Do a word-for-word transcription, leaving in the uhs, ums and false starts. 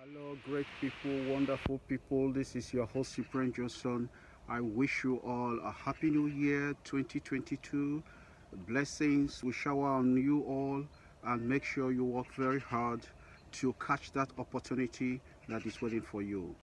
Hello, great people, wonderful people. This is your host, Cyprian Josson. I wish you all a happy new year twenty twenty-two. Blessings will shower on you all, and make sure you work very hard to catch that opportunity that is waiting for you.